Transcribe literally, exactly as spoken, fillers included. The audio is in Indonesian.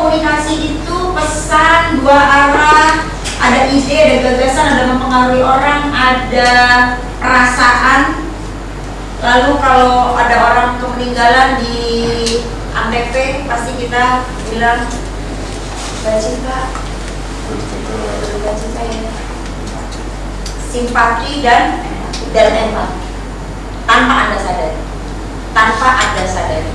komunikasi itu pesan dua arah, ada ide, ada gagasan, ada mempengaruhi orang, ada perasaan. Lalu kalau ada orang kemeninggalan di Antv, pasti kita bilang cinta, cinta ya, simpati dan dan empati, tanpa anda sadari, tanpa anda sadari.